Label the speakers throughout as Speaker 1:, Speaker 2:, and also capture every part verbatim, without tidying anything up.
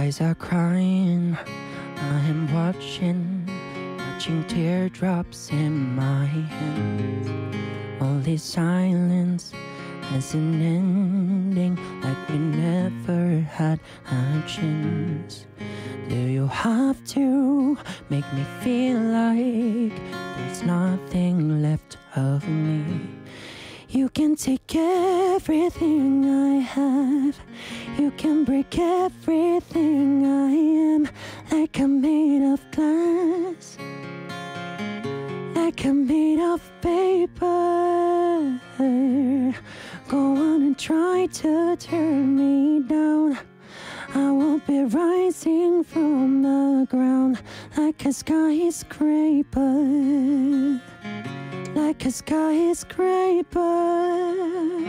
Speaker 1: eyes are crying, I am watching, watching teardrops in my hands. All this silence has an ending, like we never had a chance. Do you have to make me feel like there's nothing left of me? You can take everything I have, you can break everything I am, like I'm made of glass, like I'm made of paper. Go on and try to turn me down, I will be rising from the ground like a skyscraper, like a skyscraper.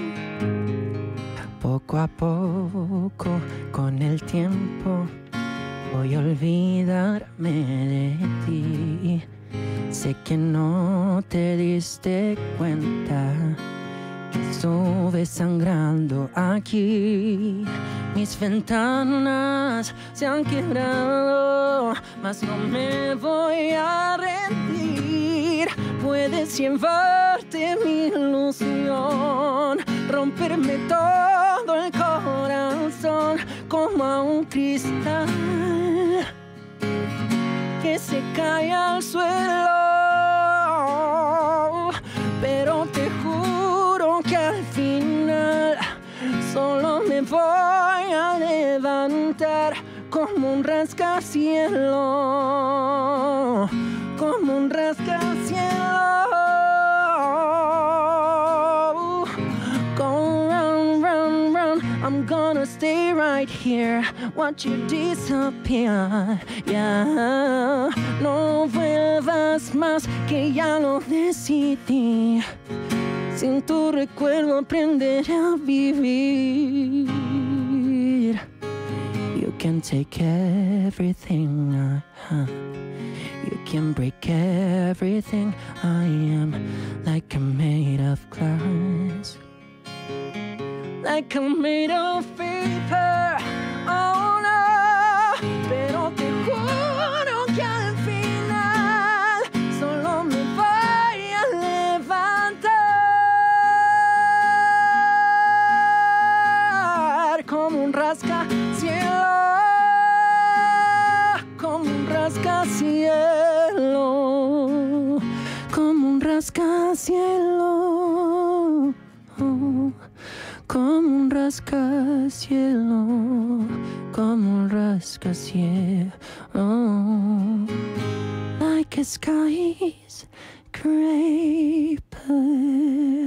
Speaker 1: Poco a poco, con el tiempo, voy a olvidarme de ti. Sé que no te diste cuenta que estuve sangrando aquí. Mis ventanas se han quebrado, mas no me voy a rendir. Puedes llevarte mi ilusión, romperme todo el corazón como a un cristal que se cae al suelo. Pero te juro que al final solo me voy a levantar como un rascacielos, como un rascacielos. Go run, run, run, I'm gonna stay right here, watch you disappear. Yeah, no vuelvas más, que ya lo decidí. Sin tu recuerdo aprenderé a vivir. You can take everything I have, you can break everything I am, like I'm made of glass, like I'm made of paper. Oh no, pero te juro que al final solo me voy a levantar como un rascacielos, como un rascacielos, como un rascacielos, como un rascacielos, como un rascacielos, like a skyscraper.